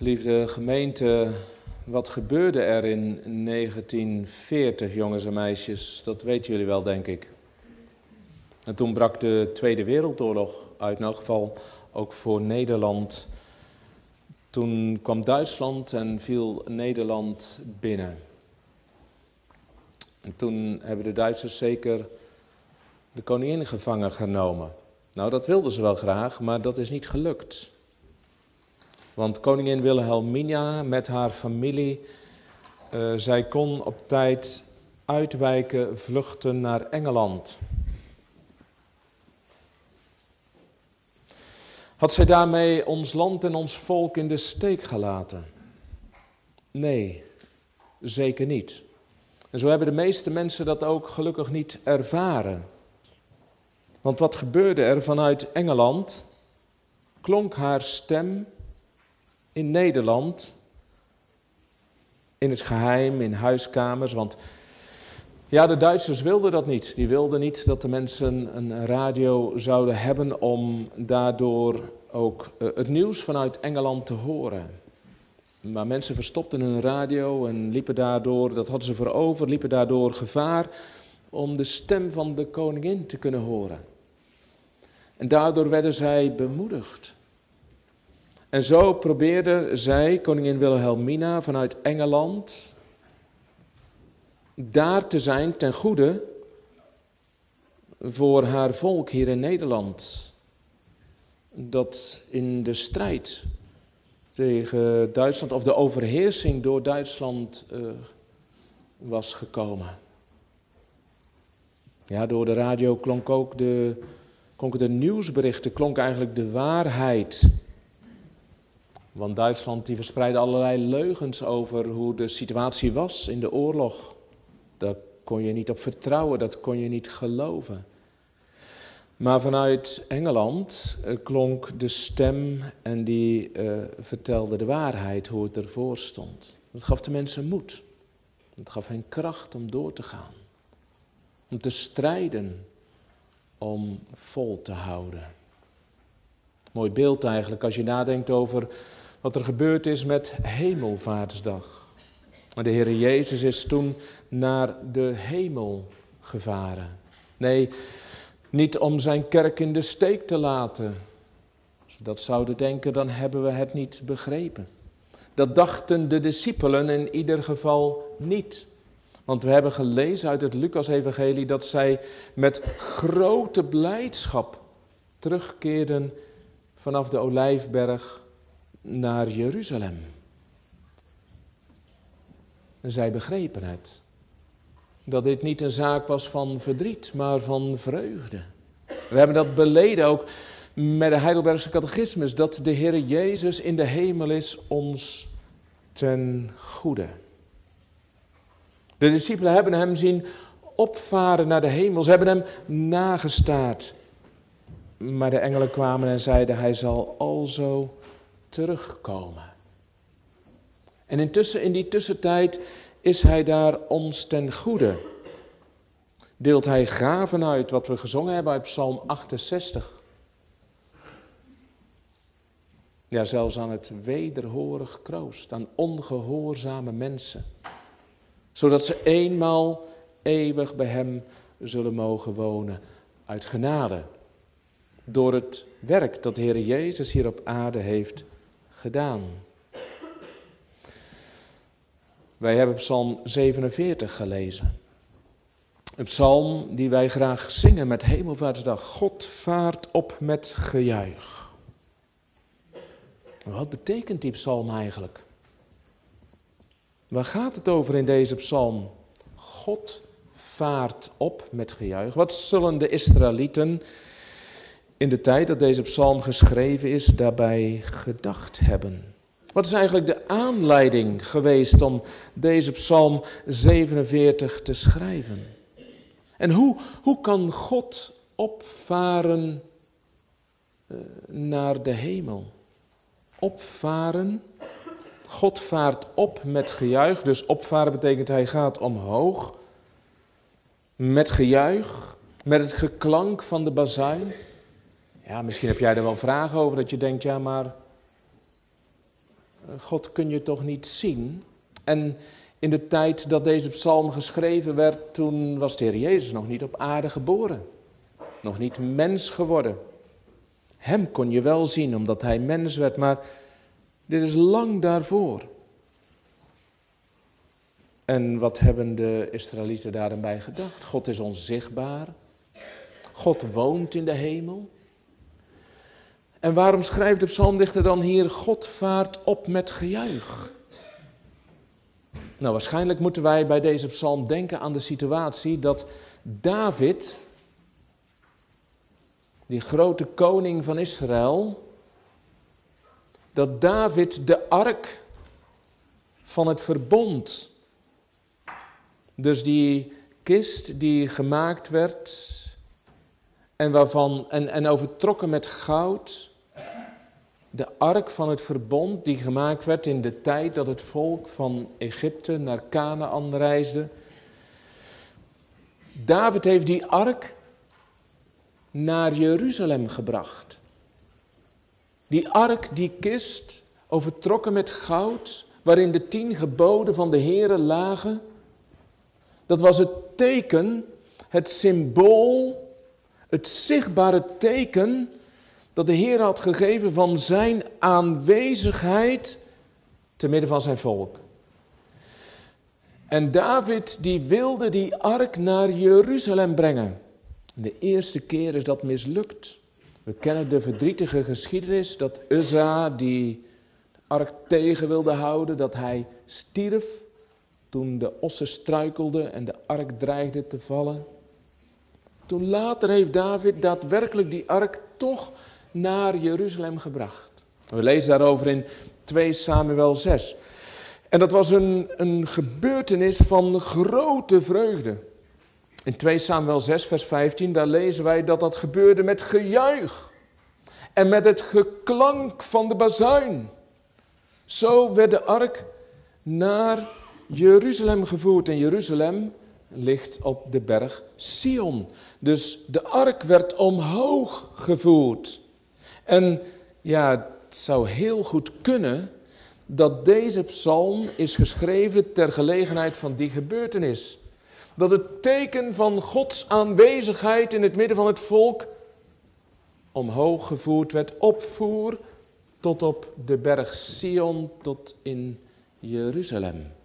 Geliefde gemeente, wat gebeurde er in 1940, jongens en meisjes? Dat weten jullie wel, denk ik. En toen brak de Tweede Wereldoorlog uit, in elk geval ook voor Nederland. Toen kwam Duitsland en viel Nederland binnen. En toen hebben de Duitsers zeker de koningin gevangen genomen. Nou, dat wilden ze wel graag, maar dat is niet gelukt. Want koningin Wilhelmina met haar familie, zij kon op tijd uitwijken, vluchten naar Engeland. Had zij daarmee ons land en ons volk in de steek gelaten? Nee, zeker niet. En zo hebben de meeste mensen dat ook gelukkig niet ervaren. Want wat gebeurde er vanuit Engeland? Klonk haar stem in Nederland, in het geheim, in huiskamers, want ja, de Duitsers wilden dat niet. Die wilden niet dat de mensen een radio zouden hebben om daardoor ook het nieuws vanuit Engeland te horen. Maar mensen verstopten hun radio en liepen daardoor, dat hadden ze voor over, liepen daardoor gevaar om de stem van de koningin te kunnen horen. En daardoor werden zij bemoedigd. En zo probeerde zij, koningin Wilhelmina, vanuit Engeland daar te zijn ten goede voor haar volk hier in Nederland. Dat in de strijd tegen Duitsland, of de overheersing door Duitsland was gekomen. Ja, door de radio klonken de nieuwsberichten, klonk eigenlijk de waarheid. Want Duitsland die verspreidde allerlei leugens over hoe de situatie was in de oorlog. Daar kon je niet op vertrouwen, dat kon je niet geloven. Maar vanuit Engeland klonk de stem en die vertelde de waarheid, hoe het ervoor stond. Dat gaf de mensen moed. Dat gaf hen kracht om door te gaan. Om te strijden, om vol te houden. Mooi beeld eigenlijk als je nadenkt over wat er gebeurd is met Hemelvaartsdag. De Heer Jezus is toen naar de hemel gevaren. Nee, niet om zijn kerk in de steek te laten. Als we dat zouden denken, dan hebben we het niet begrepen. Dat dachten de discipelen in ieder geval niet. Want we hebben gelezen uit het Lucas-evangelie dat zij met grote blijdschap terugkeerden vanaf de Olijfberg naar Jeruzalem. En zij begrepen het. Dat dit niet een zaak was van verdriet, maar van vreugde. We hebben dat beleden ook met de Heidelbergse catechismus, dat de Heer Jezus in de hemel is ons ten goede. De discipelen hebben hem zien opvaren naar de hemel. Ze hebben hem nagestaard. Maar de engelen kwamen en zeiden, hij zal alzo terugkomen. En intussen, in die tussentijd, is hij daar ons ten goede. Deelt hij gaven uit, wat we gezongen hebben uit Psalm 68. Ja, zelfs aan het wederhorig kroost, aan ongehoorzame mensen. Zodat ze eenmaal eeuwig bij hem zullen mogen wonen uit genade. Door het werk dat de Heer Jezus hier op aarde heeft gedaan. Wij hebben Psalm 47 gelezen. Een psalm die wij graag zingen met Hemelvaartsdag. God vaart op met gejuich. Wat betekent die psalm eigenlijk? Waar gaat het over in deze psalm? God vaart op met gejuich. Wat zullen de Israëlieten in de tijd dat deze psalm geschreven is daarbij gedacht hebben? Wat is eigenlijk de aanleiding geweest om deze psalm 47 te schrijven? En hoe kan God opvaren naar de hemel? Opvaren, God vaart op met gejuich, dus opvaren betekent hij gaat omhoog. Met gejuich, met het geklank van de bazuin. Ja, misschien heb jij er wel vragen over dat je denkt, ja maar God kun je toch niet zien? En in de tijd dat deze psalm geschreven werd, toen was de Heer Jezus nog niet op aarde geboren. Nog niet mens geworden. Hem kon je wel zien, omdat hij mens werd, maar dit is lang daarvoor. En wat hebben de Israëlieten daarbij gedacht? God is onzichtbaar. God woont in de hemel. En waarom schrijft de psalmdichter dan hier: God vaart op met gejuich? Nou, waarschijnlijk moeten wij bij deze psalm denken aan de situatie dat David, die grote koning van Israël, dat David de ark van het verbond, dus die kist die gemaakt werd en overtrokken met goud, de ark van het verbond die gemaakt werd in de tijd dat het volk van Egypte naar Kanaan reisde. David heeft die ark naar Jeruzalem gebracht. Die ark, die kist, overtrokken met goud, waarin de 10 geboden van de Heere lagen. Dat was het teken, het symbool, het zichtbare teken dat de Heer had gegeven van zijn aanwezigheid te midden van zijn volk. En David die wilde die ark naar Jeruzalem brengen. De eerste keer is dat mislukt. We kennen de verdrietige geschiedenis dat Uzza die de ark tegen wilde houden, dat hij stierf toen de ossen struikelden en de ark dreigde te vallen. Toen later heeft David daadwerkelijk die ark toch naar Jeruzalem gebracht. We lezen daarover in 2 Samuel 6. En dat was een gebeurtenis van grote vreugde. In 2 Samuel 6 vers 15, daar lezen wij dat dat gebeurde met gejuich. En met het geklank van de bazuin. Zo werd de ark naar Jeruzalem gevoerd. En Jeruzalem ligt op de berg Sion. Dus de ark werd omhoog gevoerd. En ja, het zou heel goed kunnen dat deze psalm is geschreven ter gelegenheid van die gebeurtenis. Dat het teken van Gods aanwezigheid in het midden van het volk omhoog gevoerd werd, opvoer tot op de berg Sion, tot in Jeruzalem.